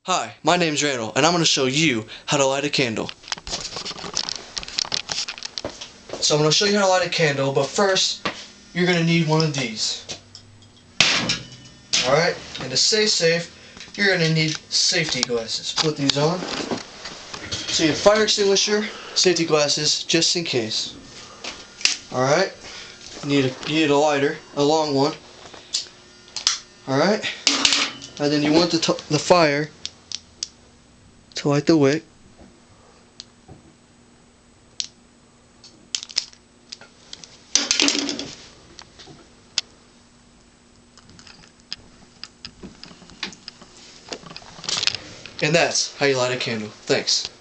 Hi, my name's Randall, and I'm going to show you how to light a candle. So I'm going to show you how to light a candle, but first, you're going to need one of these. Alright, and to stay safe, you're going to need safety glasses. Put these on. So you have fire extinguisher, safety glasses, just in case. Alright, you need a lighter, a long one. Alright, and then you want the fire to light the wick. And that's how you light a candle. Thanks.